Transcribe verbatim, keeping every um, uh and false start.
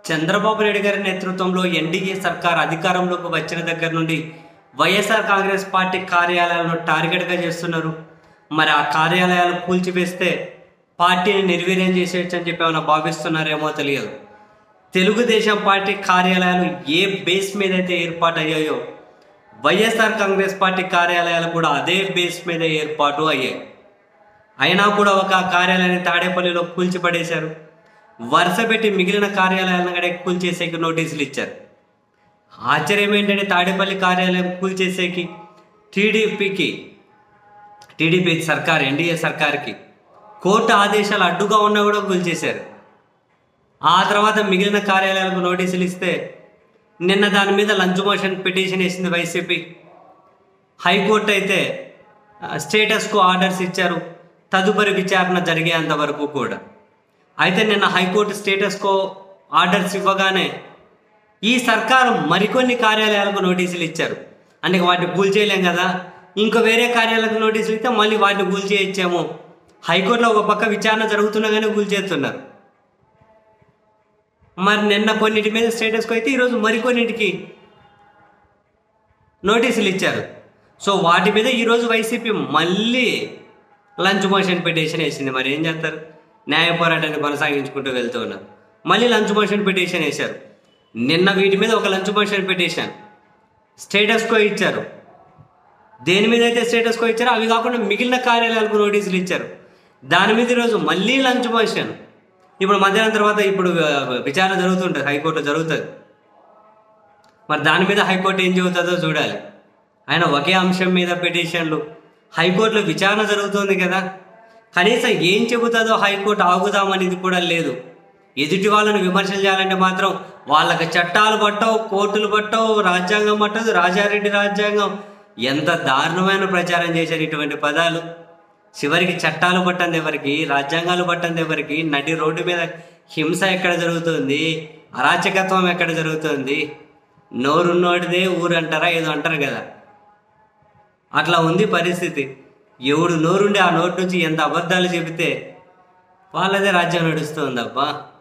చంద్రబాబు నాయుడు గారి నేతృత్వంలో ఎన్డీఏ సర్కార్ అధికారంలోకి వచ్చిన దగ్గర నుండి వైఎస్ఆర్ కాంగ్రెస్ పార్టీ కార్యాలయాలను టార్గెట్గా చేస్తున్నారు. మరి ఆ కార్యాలయాలు కూల్చివేస్తే పార్టీని నిర్వీర్యం చేసేయచ్చు అని చెప్పి ఏమైనా భావిస్తున్నారేమో తెలియదు. తెలుగుదేశం పార్టీ కార్యాలయాలు ఏ బేస్ మీద అయితే ఏర్పాటు అయ్యాయో వైఎస్ఆర్ కాంగ్రెస్ పార్టీ కార్యాలయాలు కూడా అదే బేస్ మీద ఏర్పాటు అయ్యాయి. అయినా కూడా ఒక కార్యాలయాన్ని తాడేపల్లిలో కూల్చిపడేశారు. వరుస పెట్టి మిగిలిన కార్యాలయాలను కూడా కూల్చేసేకి నోటీసులు ఇచ్చారు. ఆశ్చర్యం ఏంటంటే తాడేపల్లి కార్యాలయం కూల్చేసేకి టీడీపీకి టీడీపీ సర్కార్ ఎన్డీఏ సర్కార్కి కోర్టు ఆదేశాలు అడ్డుగా ఉన్నా కూడా కూల్చేశారు. ఆ తర్వాత మిగిలిన కార్యాలయాలకు నోటీసులు ఇస్తే నిన్న దాని మీద లంచ్ మోషన్ పిటిషన్ వేసింది వైసీపీ. హైకోర్టు అయితే స్టేటస్కు ఆర్డర్స్ ఇచ్చారు తదుపరి విచారణ జరిగేంత వరకు కూడా. అయితే నిన్న హైకోర్టు స్టేటస్కో ఆర్డర్స్ ఇవ్వగానే ఈ సర్కారు మరికొన్ని కార్యాలయాలకు నోటీసులు ఇచ్చారు. అంటే వాటిని కూల్ చేయలేం కదా, ఇంకో వేరే కార్యాలయాలకు నోటీసులు ఇస్తే మళ్ళీ వాటిని కూల్ చేయొచ్చేమో. హైకోర్టులో ఒక పక్క విచారణ జరుగుతున్నా కానీ కూల్ చేస్తున్నారు. మరి నిన్న కొన్నిటి మీద స్టేటస్కో అయితే ఈరోజు మరికొన్నిటికి నోటీసులు ఇచ్చారు. సో వాటి మీద ఈరోజు వైసీపీ మళ్ళీ లంచ్ మోషన్ పిటిషన్ వేసింది. మరి ఏం చేస్తారు? న్యాయ పోరాటాన్ని కొనసాగించుకుంటూ వెళ్తూ ఉన్నారు. మళ్ళీ లంచ్ మోషన్ పిటిషన్ వేశారు. నిన్న వీటి మీద ఒక లంచ్ మోషన్ పిటిషన్ స్టేటస్కో ఇచ్చారు. దేని మీద అయితే స్టేటస్కో ఇచ్చారో అవి కాకుండా మిగిలిన కార్యాలయాలకు నోటీసులు ఇచ్చారు. దాని మీద ఈరోజు మళ్ళీ లంచ్ మోషన్. ఇప్పుడు మధ్యాహ్నం తర్వాత ఇప్పుడు విచారణ జరుగుతుంటుంది, హైకోర్టు జరుగుతుంది. మరి దాని మీద హైకోర్టు ఏం చెబుతుందో చూడాలి. ఆయన ఒకే అంశం మీద పిటిషన్లు, హైకోర్టులో విచారణ జరుగుతుంది కదా, కనీసం ఏం చెబుతుందో హైకోర్టు ఆగుదామనేది కూడా లేదు. ఎదుటి వాళ్ళని విమర్శలు చేయాలంటే మాత్రం వాళ్ళకి చట్టాలు పట్టవు, కోర్టులు పట్టవు, రాజ్యాంగం పట్టదు. రాజారెడ్డి రాజ్యాంగం ఎంత దారుణమైన ప్రచారం చేశారు ఇటువంటి పదాలు. చివరికి చట్టాలు పట్టంది ఎవరికి, రాజ్యాంగాలు పట్టంది ఎవరికి? నడి రోడ్డు మీద హింస ఎక్కడ జరుగుతుంది, అరాచకత్వం ఎక్కడ జరుగుతుంది? నోరున్నోడిదే ఊరు అంటారా ఏదో అంటారు కదా, అట్లా ఉంది పరిస్థితి. ఎవడు నోరుండి ఆ నోటి నుంచి ఎంత అబద్ధాలు చెబితే వాళ్ళదే రాజ్యం నడుస్తుంది అబ్బా.